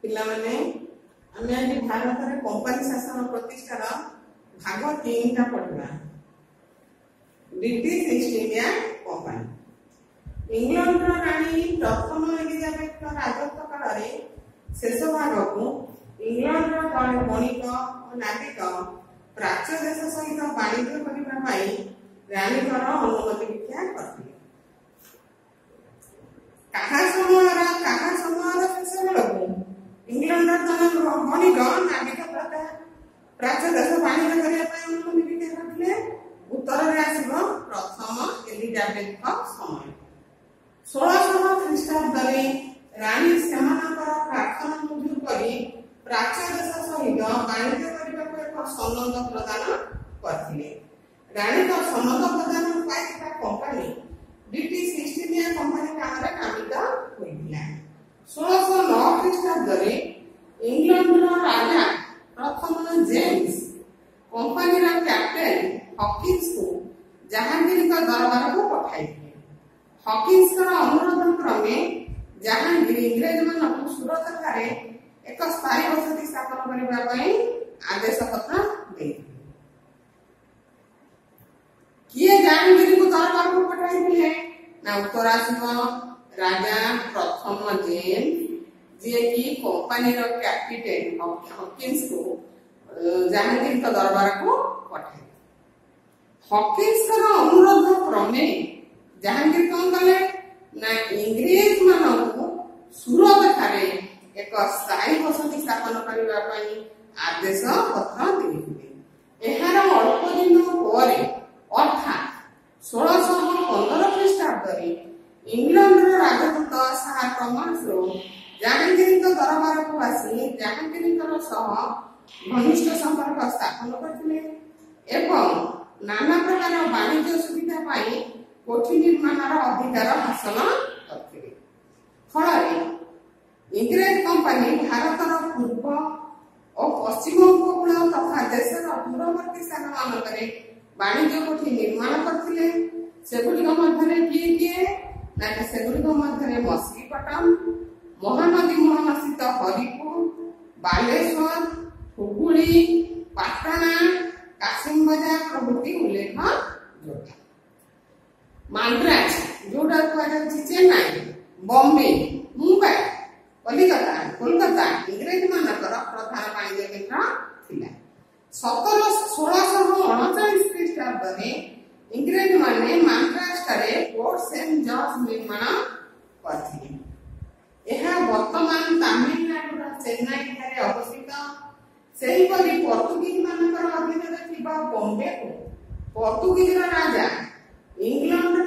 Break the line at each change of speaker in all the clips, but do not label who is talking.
पिलाने आमे आज भारत रे कंपनी शासन प्रतिष्ठार भाग 3 टा पढ़िबा। British East India company England राणी प्रथम एलिजाबेथ राजत्व काल रे शेष भाग को इंग्लैंड जड़े बणिक और नाविक प्राच्य देश सहित वाणिज्य करने रानी अनुमति भिक्षा करते। समय शेष बेलू इंग्लैंड जन बणिक नाविक प्राच्य देश वाणिज्य करने अनुमति भिक्षा करते। उत्तर में आसब प्रथम एलिजाबेथ समय 1600 ख्रीष्टाब्द रानी से प्रार्थना मंजूर कर प्राच्य देश सहित वाणिज्य करने एक सनद प्रदान करते। रानी का सनद प्रदान पाइता company British East India company नाम नामित होता। 1609 ख्रीष्टाब्द इंग्लैंड राजा प्रथम जेम्स कंपनी कैप्टेन हॉकिंस को जहांगीर का दरबार को पठाई। हॉकिंस का अनुरोध क्रमे जहांगीर इंग्रेज मान सूरत ठारे एक स्थायी बसति स्थापन करने आदेश पत्र दे। किए जहांगीर को दरबार को पठाई ना उत्तर आसब राजा प्रथम जेम्स जी की कंपनी कैप्टेन हॉकिंस को जहांगीर का दरबार को पठाई। हॉकिंस का अनुरोध क्रमे जहांगीर कौन कले ना इंग्रेज मान को सूरत ठारे एक स्थायी बसति स्थापन करने आदेश पत्र देते। एहार अल्प दिन पर अर्थात 1615 ख्रीष्टाब्द इंग्लैंड राजदूत सार टॉमस जहांगीर दरबार को आसी जहांगीर घनिष्ठ संपर्क स्थापन करते एवं नाना प्रकार वाणिज्य सुविधा पाई कोठी निर्माण अधिकार हासिल करते। फल इंग्रेज कंपनी भारत पूर्व और पश्चिम उपकूल तथा देशर दूरवर्ती स्थान मानक वाणिज्य कोठी निर्माण करते। सेगुड़िक मध्य किए किए ना सेगुड़िक मध्य मछलीपट्टनम महानदी मोहन स्थित हरिपुर बालेश्वर हुगुली पाटना कासिम बाजार प्रभृति उल्लेख जोड़ा। माद्राज जोड़ा चेन्नई बॉम्बे मुंबई कलिकता कोलकाता इंग्रेज मानकर प्रधान वाणिज्य केन्द्र थिला। 1639 ख्रीष्टाब्द इंग्रेज माने माद्राज ठारे पोर्ट सेंट जॉर्ज निर्माण करथिले। एहा वर्तमान तमिलनाडु चेन्नई ठारे अवस्थित। सेहीपरि पोर्तुगीज मानकर अधीन थिबा बॉम्बे को पोर्तुगीज राजा इंग्लैंड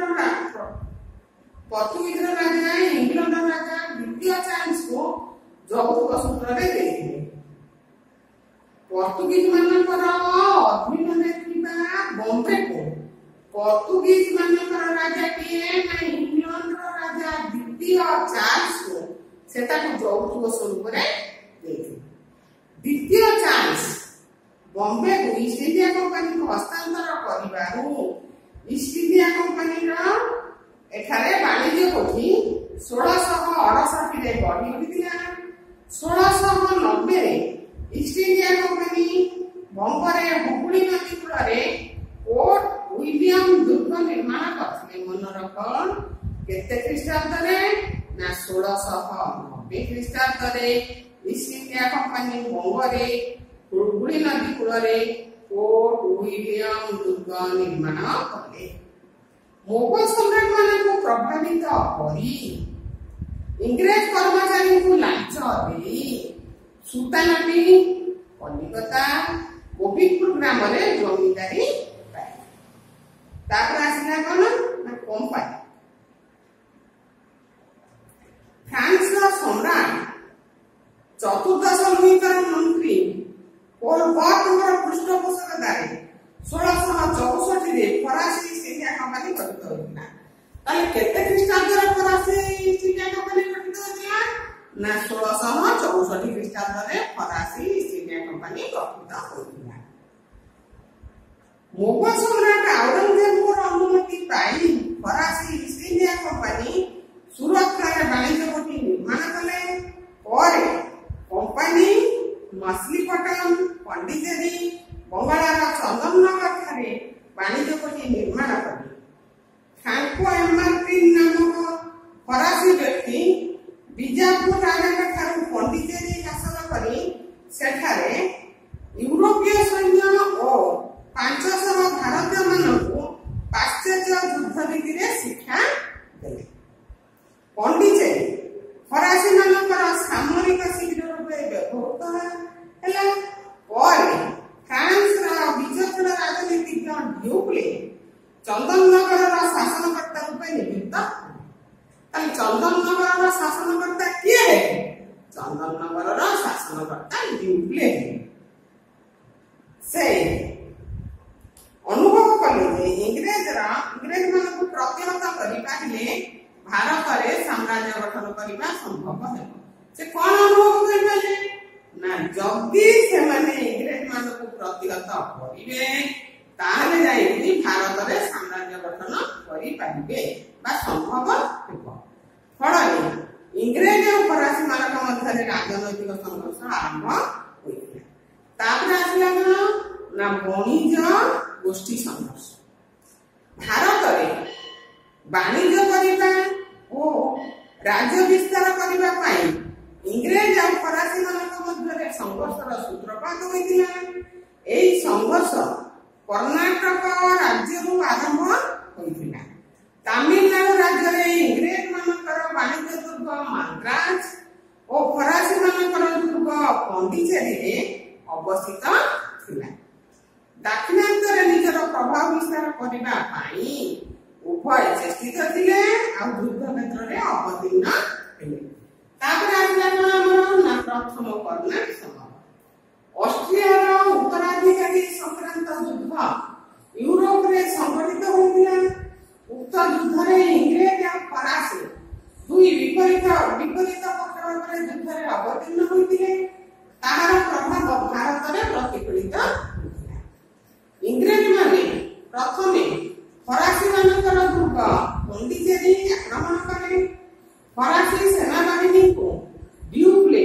राजा द्वितीय चार्ल्स को जौतुक सूत्र में देथिले। पोर्तुगीज मानकर अधीन थिबा बॉम्बे को पोर्तुगीज मानकर राजा किए ना इंग्लैंड राजा द्वितीय चार्ल्स को सेटा को जौतुक स्वरूप में देथिले। द्वितीय चार्ल्स बॉम्बे को ईस्ट इंडिया कंपनी को हस्तांतर करिबारु ईस्ट इंडिया कंपनी एठारे वाणिज्य कोठी 1668 रे गढ़ी उठिथिला। 1690 रे ईस्ट इंडिया कंपनी बंबरे हुगुली नदी कूଳରେ पोर्ट विलियम दुर्ग निर्माण करथिले। मन रख केते ख्रीष्टाब्द रे ना 1690 ख्रीष्टाब्द रे ईस्ट इंडिया कंपनी बंबरे हुगुली नदी कूଳରେ पोर्ट विलियम दुर्ग निर्माण कले। मोगल सम्राट मान को प्रभावित करी इंग्रेज कर्मचारी को लांच दे सुल्तानाटी कलिकता गोविंदपुर ग्राम में जमींदारी पाए। तापर आसिला कौन ना कंपनी फ्रांस सम्राट चतुर्दश लुईकर मंत्री पृष्ठपोषकतारे 1664 फरासी ईस्ट इंडिया कंपनी गठित होता। केते ख्रीष्टाब्द फरासी ईस्ट इंडिया कंपनी गठित होता ना 1664 ख्रीष्टाब्द फरासी ईस्ट इंडिया कंपनी गठित होता। मोगल सम्राट औरंगजेब अनुमति पाई फरासी ईस्ट इंडिया कंपनी सूरत वाणिज्य कोठी निर्माण कले। ଚନ୍ଦନନଗର ଠାରେ ବାଣିଜ୍ୟ କୋଠି ନିର୍ମାଣ କଲେ। ଫ୍ରାଙ୍କୋ ଏମାର୍ଟିନ୍ ନାମକ ଫରାସୀ ବ୍ୟକ୍ତି ବିଜାପୁର ରାଜାଙ୍କ ଠାରୁ ପଣ୍ଡିଚେରୀ ହାସଲ କରି ସେଠାରେ ୟୁରୋପୀୟ ସୈନ୍ୟ ଓ 500 ଭାରତୀୟ ମାନଙ୍କୁ ପାଶ୍ଚାତ୍ୟ ଯୁଦ୍ଧ ନୀତିରେ ଶିକ୍ଷା ଦେଲେ। ପଣ୍ଡିଚେରୀ ଫରାସୀ ମାନଙ୍କର ସାମରିକ ଶିବିର ରୂପେ ବ୍ୟବହୃତ ହେଲା। ପରେ ଫ୍ରାନ୍ସର ବିଚକ୍ଷଣ ରାଜନୀତିଜ୍ଞ ଡ୍ୟୁପ୍ଲେ ଚନ୍ଦନନଗରର ଶାସନକର୍ତ୍ତା ରୂପେ ନିଯୁକ୍ତ। ତାହେଲେ ଚନ୍ଦନନଗରର ଶାସନକର୍ତ୍ତା କିଏ? ଚନ୍ଦନନଗରର ଶାସନକର୍ତ୍ତା ଡ୍ୟୁପ୍ଲେ। ସେ ଅନୁଭବ କଲେ ଯେ ଇଂରେଜମାନଙ୍କୁ ପ୍ରତିହତ କରିପାରିଲେ ଭାରତରେ ସାମ୍ରାଜ୍ୟ ଗଠନ କରିବା ସମ୍ଭବ ହେବ। ସେ କଣ ଅନୁଭବ କରିପାରିଲେ ନା ଯଦି ସେମାନେ ଇଂରେଜ ମାନଙ୍କୁ ପ୍ରତିହତ କରିବେ ତାହେଲେ ଯାଇକି ଭାରତରେ ସାମ୍ରାଜ୍ୟ ଗଠନ କରିପାରିବେ ବା ସମ୍ଭବ ହେବ। ଫଳରେ ଇଂରେଜ ଓ ଫରାସୀ ମାନଙ୍କ ମଧ୍ୟରେ ରାଜନୈତିକ ସଂଘର୍ଷ ଆରମ୍ଭ ହୋଇଥିଲା। ତାପରେ ଆସିଲା କଣ ନା ବଣିଜ ଗୋଷ୍ଠୀ ସଂଘର୍ଷ। ଭାରତରେ ବାଣିଜ୍ୟ କରିବା ଓ ରାଜ୍ୟ ବିସ୍ତାର କରିବା ପାଇଁ ଇଂରେଜ ଆଉ ଫରାସୀ ମାନଙ୍କ ମଧ୍ୟରେ ସଂଘର୍ଷର ସୂତ୍ରପାତ ହୋଇଥିଲା। ଏହି ସଂଘର୍ଷ କର୍ଣ୍ଣାଟକ ରାଜ୍ୟରୁ ଆରମ୍ଭ ହୋଇଥିଲା। ତାମିଲନାଡୁ ରାଜ୍ୟରେ ଇଂରେଜ ମାନଙ୍କର ବାଣିଜ୍ୟ ଦୁର୍ଗ ମାନ୍ଦ୍ରାଜ ଓ ଫରାସୀ ମାନଙ୍କର ଦୁର୍ଗ ପଣ୍ଡିଚେରୀରେ ଅବସ୍ଥିତ ଥିଲା। ଦାକ୍ଷିଣାତ୍ୟରେ ନିଜର ପ୍ରଭାବ ବିସ୍ତାର କରିବା ପାଇଁ ଉଭୟ ଚେଷ୍ଟିତ ଥିଲେ ଆଉ ଯୁଦ୍ଧ କ୍ଷେତ୍ରରେ ଅବତୀର୍ଣ୍ଣ ହେଲେ। ତାପରେ ଆସିଲା କଣ ଆମର ନା ପ୍ରଥମ କର୍ଣ୍ଣାଟ ସମର। ଅଷ୍ଟ୍ରିଆର ଉତ୍ତରାଧିକାରୀ ସଂକ୍ରାନ୍ତ ଯୁଦ୍ଧ ୟୁରୋପରେ ସଂଗଠିତ ହୋଇଥିଲା। ଉକ୍ତ ଯୁଦ୍ଧରେ ଇଂରେଜ ଆଉ ଫରାସୀ ଦୁଇ ବିପରୀତ ପକ୍ଷ ଭାବରେ ଯୁଦ୍ଧରେ ଅବତୀର୍ଣ୍ଣ ହୋଇଥିଲେ। ତାହାର ପ୍ରଭାବ ଭାରତରେ ପ୍ରତିଫଳିତ ହୋଇଥିଲା। ଇଂରେଜମାନେ ପ୍ରଥମେ ଫରାସୀ ମାନଙ୍କର ଦୁର୍ଗ ପଣ୍ଡିଚେରୀ ଆକ୍ରମଣ କଲେ। ଫରାସୀ ସେନାବାହିନୀକୁ ଡ୍ୟୁପ୍ଲେ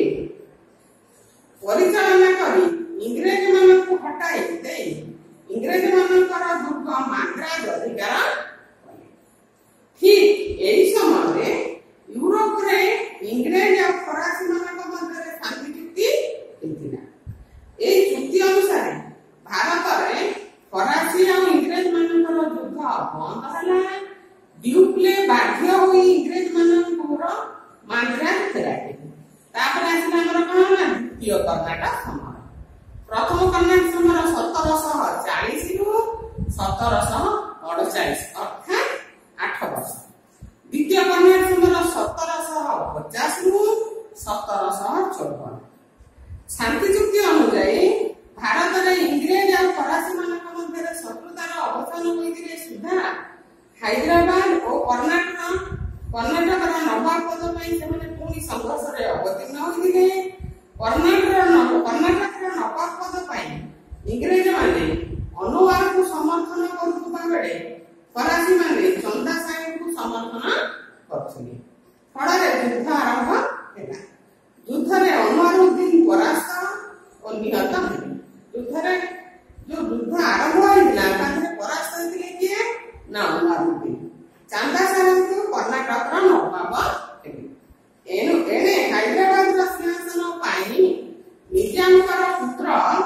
ପରିଚାଳନା କରି ଇଂରେଜ ମାନଙ୍କୁ ହଟାଇ ଦେଇ ଇଂରେଜ ମାନଙ୍କର ଦୁର୍ଗ ମାନ୍ଦ୍ରାଜ ଅଧିକାର କଲେ। ଠିକ୍ ଏହି ସମୟରେ ୟୁରୋପରେ ଇଂରେଜ ଆଉ ଫରାସୀ ମାନଙ୍କ ମଧ୍ୟରେ ଶାନ୍ତି ଚୁକ୍ତି ହୋଇଥିଲା। ଏହି ଚୁକ୍ତି ଅନୁସାରେ ଭାରତରେ ଫରାସୀ ଆଉ ଇଂରେଜ ମାନଙ୍କର ଯୁଦ୍ଧ ବନ୍ଦ ହେଲା। ଡ୍ୟୁପ୍ଲେ ବାଧ୍ୟ ହୋଇ ଇଂରେଜ ମାନଙ୍କର ମାନ୍ଦ୍ରାଜ ଫେରାଇଲେ। ତାପରେ ଆସିଲା ଆମର କଣ ନା ଦ୍ୱିତୀୟ କର୍ଣ୍ଣାଟ ସମର। ପ୍ରଥମ କର୍ଣ୍ଣାଟ ସମର 1740 ରୁ 1748 ଅର୍ଥାତ୍ 8 ବର୍ଷ। ଦ୍ୱିତୀୟ କର୍ଣ୍ଣାଟ ସମର 1750 ରୁ 1754। ଶାନ୍ତି ଚୁକ୍ତି ଅନୁଯାୟୀ ଭାରତରେ ଇଂରେଜ ଆଉ ଫରାସୀ ମାନଙ୍କ ମଧ୍ୟରେ ଶତ୍ରୁତାର ଅବସାନ ହୋଇଥିଲେ ସୁଦ୍ଧା ହାଇଦ୍ରାବାଦ ଓ କର୍ଣ୍ଣାଟକର ନବାବ ପଦ ପାଇଁ ସେମାନେ ପୁଣି ସଂଘର୍ଷରେ ଅବତୀର୍ଣ୍ଣ ହୋଇଥିଲେ। କର୍ଣ୍ଣାଟକର ନବାବ ପଦ ପାଇଁ ଇଂରେଜ ମାନେ ଅନୁବାରକୁ ସମର୍ଥନ କରୁଥିବା ବେଳେ ଫରାସୀ ମାନେ ଚନ୍ଦା ସାହେବଙ୍କୁ ସମର୍ଥନ କରୁଥିଲେ। ଫଳରେ ଯୁଦ୍ଧ ଆରମ୍ଭ ହେଲା। ଯୁଦ୍ଧରେ ଅନୁଆରୁଦ୍ଦିନ ପରାସ୍ତ ଓ ନିହତ ହେଲେ। ଯୋଉ ଯୁଦ୍ଧ ଆରମ୍ଭ ହୋଇଥିଲା ତାଥିରେ ପରାସ୍ତ ହୋଇଥିଲେ କିଏ ନା ଅନୁଆରୁଦ୍ଦିନ। ଚାନ୍ଦା ସାହେବଙ୍କୁ କର୍ଣ୍ଣାଟକର ନବାବ ହେଲେ। ଏଣେ ହାଇଦ୍ରାବାଦର ସିଂହାସନ ପାଇଁ ନିଜାମଙ୍କର ପୁତ୍ର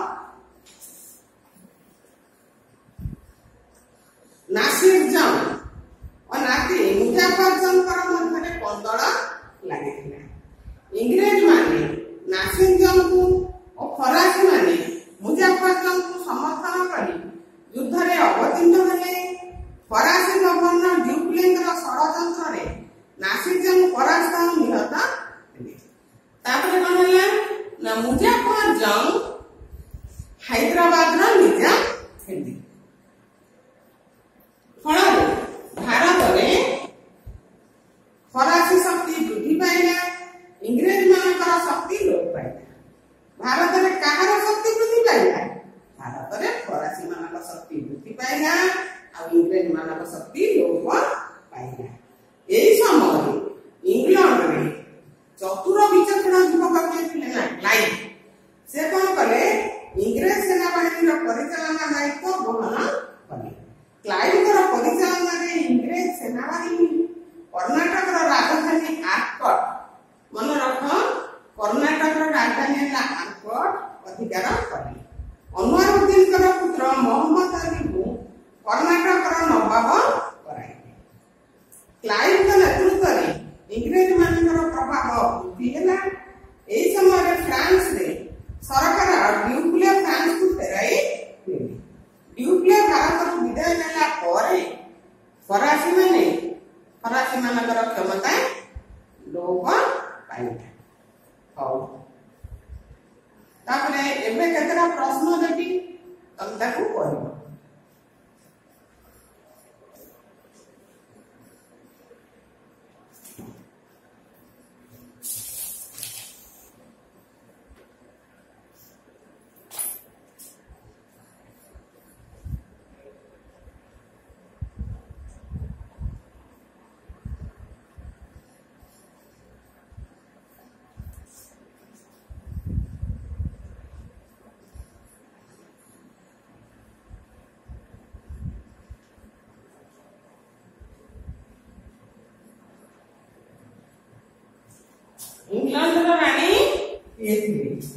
ନାସିର ଜଙ୍ଗ ଓ ନାତି ମୁଜାଫର ଜଙ୍ଗଙ୍କର ମଧ୍ୟରେ କନ୍ଦଳ ଲାଗିଥିଲା। ଇଂରେଜ ମାନେ ନାସିର ଜଙ୍ଗକୁ ଓ ଫରାସୀ ମାନେ ମୁଜାଫର ଜଙ୍ଗକୁ ସମର୍ଥନ କରି ଯୁଦ୍ଧରେ ଅବତୀର୍ଣ୍ଣ ହେଲେ। ଫରାସୀ ଗଭର୍ଣ୍ଣର ଡ୍ୟୁପ୍ଲେଙ୍କର ଷଡ଼ଯନ୍ତ୍ରରେ ନାସିର ଜଙ୍ଗ ପରାସ୍ତ ଓ ନିହତ ହେଲେ। ତାପରେ କଣ ହେଲା ନା ମୁଜାଫର ଜଙ୍ଗ ହାଇଦ୍ରାବାଦର ନିଜାମ ହେଲେ। ଫଳରେ ଭାରତରେ ଫରାସୀ ଶକ୍ତି ବୃଦ୍ଧି ପାଇଲା, ଇଂରେଜ ମାନଙ୍କର ଶକ୍ତି ଲୋପ ପାଇଲା। ଭାରତରେ କାହାର ଶକ୍ତି ବୃଦ୍ଧି ପାଇଲା? ଭାରତରେ ଫରାସୀ ମାନଙ୍କ ଶକ୍ତି ବୃଦ୍ଧି ପାଇଲା ଆଉ ଇଂରେଜ ମାନଙ୍କ ଶକ୍ତି ଲୋପ ପାଇଲା। ଏହି ସମୟରେ ଇଂଲଣ୍ଡରେ ଚତୁର ବିଚକ୍ଷଣ ଯୁବକ ଥିଲେ ନା କ୍ଲାଇଭ୍। ସେ କଣ କଲେ इंग्रेज सेनाबाहिनी परिचालना दायित्व ग्रहण कले। क्लाइव परिचालन में इंग्रेज सेनाबाहिनी कर्णाटक राजधानी आर्कट मन रख कर्णाटक राजधानी आर्कट अधिकार कले। अनवरुद्दीन पुत्र मोहम्मद अली को कर्णाटक नवाब कराइले। क्लाइव नेतृत्व में इंग्रेज मान प्रभाव वृद्धि है। यही समय फ्रांस रे सरकार ड्यूप्ले फ्रांस को फेराई देले। ड्यूप्ले भारत को विदाय नेला परे फरासी मानकर क्षमता लोप पाइला। हौ तापरे एबे केतरा प्रश्न देबी तम ताकू कहबो। इंग्लैंड रानी ये थी।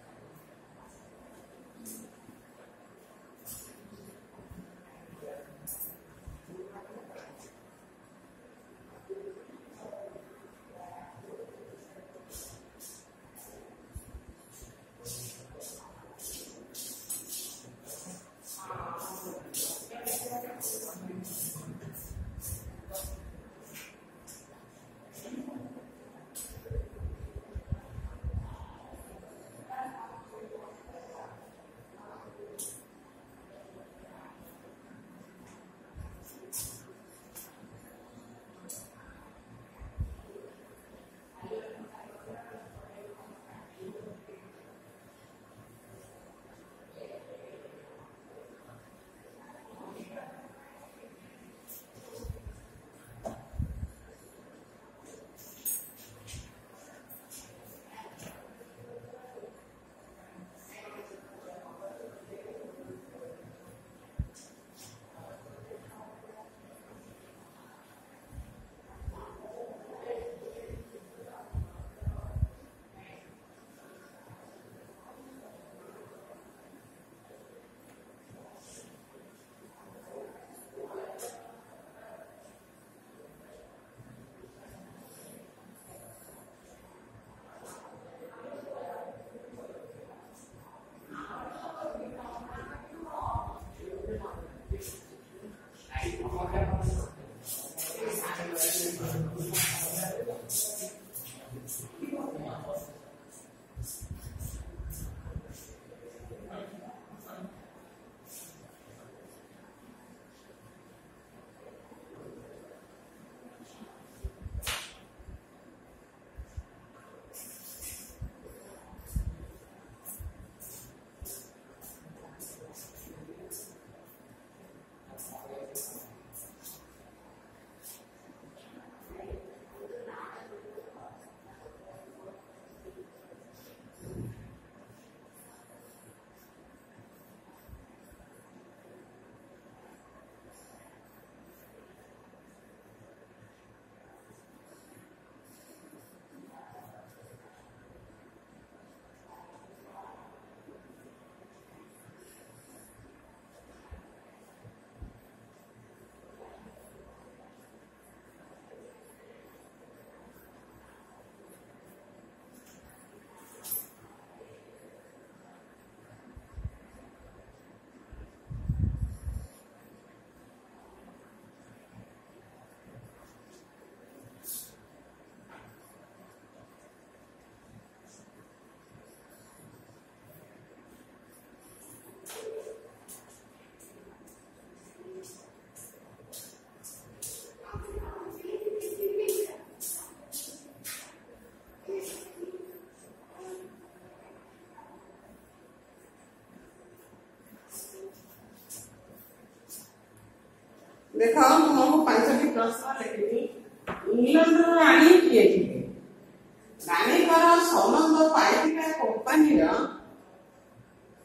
देखो तुमको पांचटी प्रश्न लिखी। इंग्लैंड रानी किए थे? रानी संबंध पाई कंपनी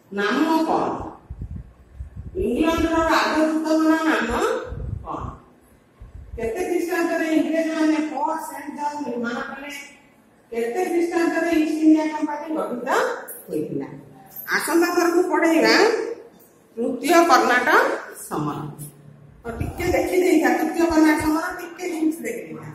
ନାମ କ'ଣ? ଇଂଲଣ୍ଡର ରାଜଦୂତଙ୍କର ନାମ କ'ଣ? କେତେ ଖ୍ରୀଷ୍ଟାବ୍ଦରେ ଇଂରେଜମାନେ ଫୋର୍ଟ ସେଣ୍ଟ ଜର୍ଜ ନିର୍ମାଣ କଲେ? କେତେ ଖ୍ରୀଷ୍ଟାବ୍ଦରେ ଇଷ୍ଟ ଇଣ୍ଡିଆ କମ୍ପାନୀ ଗଠିତ ହୋଇଥିଲା? ଆସନ୍ତା ଥରକୁ ପଢେଇବା ତୃତୀୟ କର୍ଣ୍ଣାଟକ ସମର। ଟିକେ ଦେଖିଦେଇଥା ତୃତୀୟ କର୍ଣ୍ଣାଟକ ସମର, ଟିକେ ଜିନିଷ ଦେଖିଦେଇଥା।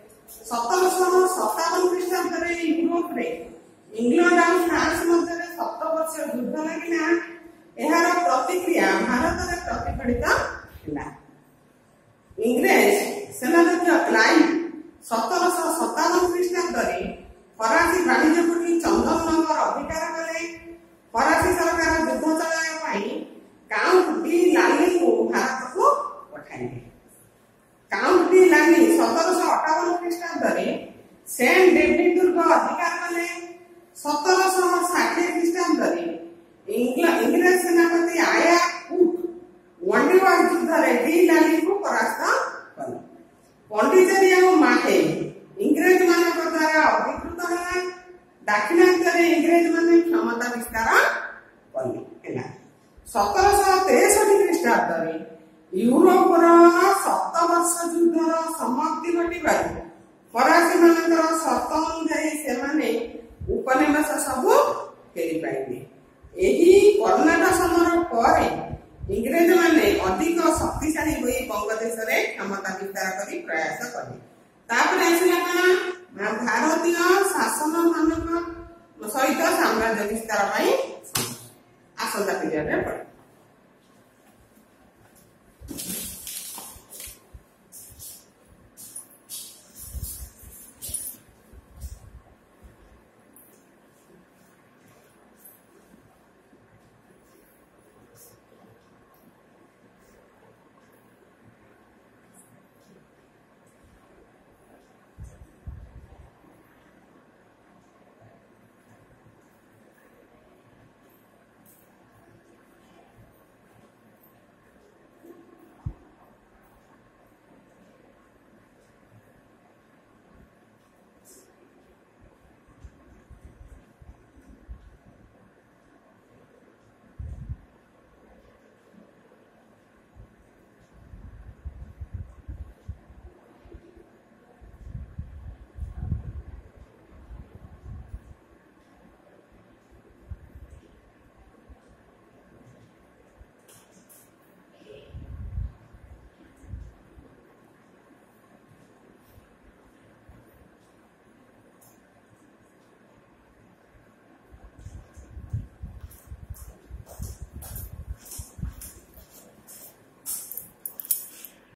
1757 ଖ୍ରୀଷ୍ଟାବ୍ଦରେ ୟୁରୋପରେ ଇଂଲଣ୍ଡ ଆଉ ଫ୍ରାନ୍ସ ମଧ୍ୟରେ 7 ବର୍ଷ ଯୁଦ୍ଧ ଲାଗିଲା। ଏହାର ପ୍ରତିକ୍ରିୟା ଭାରତରେ ପ୍ରତିଫଳିତ ହେଲା। ଇଂରେଜ ସେନାଧ୍ୟକ୍ଷ କ୍ଲାଇଭ 1757 ଖ୍ରୀଷ୍ଟାବ୍ଦରେ ଫରାସୀ ବାଣିଜ୍ୟ କୋଠି ଚନ୍ଦନନଗର ଅଧିକାର କଲେ। ଫରାସୀ ସରକାର ଯୁଦ୍ଧ ଚଳାଇବା ପାଇଁ କାଉଣ୍ଟ ଡି ଲାଲିଙ୍କୁ ଭାରତକୁ ପଠାଇଲେ। କାଉଣ୍ଟ ଡି ଲାଲି 1758 ଖ୍ରୀଷ୍ଟାବ୍ଦରେ ସେଣ୍ଟ ଡେଭିଡ୍ ଦୁର୍ଗ ଅଧିକାର କଲେ। 1760 ଖ୍ରୀଷ୍ଟାବ୍ଦରେ ଇଂରେଜ ସେନାପତି ଆୟା କୁକ୍ ୱାଣ୍ଡିୱାର ଯୁଦ୍ଧରେ ଡି ଲାଲିଙ୍କୁ ପରାସ୍ତ କଲେ। ପଣ୍ଡିଚେରୀ ଆଉ ମାହେ ଇଂରେଜ ମାନଙ୍କ ଦ୍ୱାରା ଅଧିକୃତ ହେଲା। ଦାକ୍ଷିଣାତ୍ୟରେ ଇଂରେଜ ମାନେ କ୍ଷମତା ବିସ୍ତାର କଲେ ହେଲା। 1763 ଖ୍ରୀଷ୍ଟାବ୍ଦରେ ୟୁରୋପର 7 ବର୍ଷ ଯୁଦ୍ଧର ସମାପ୍ତି ଘଟିବାରୁ ଫରାସୀ ମାନଙ୍କର ସର୍ତ୍ତ ଅନୁଯାୟୀ ସେମାନେ ଉପନିବେଶ ସବୁ ଫେରି ପାଇଲେ। ଏହି କର୍ଣ୍ଣାଟକ ସମର ପରେ ଇଂରେଜ ମାନେ ଅଧିକ ଶକ୍ତିଶାଳୀ ହୋଇ ବଙ୍ଗଦେଶରେ କ୍ଷମତା ବିସ୍ତାର କରି ପ୍ରୟାସ କଲେ। ତାପରେ ଆସିଲା କଣ ନା ଭାରତୀୟ ଶାସନ ମାନଙ୍କ ସହିତ ସାମ୍ରାଜ୍ୟ ବିସ୍ତାର ପାଇଁ ଆସନ୍ତା ପିରିୟଡରେ ପଡେ।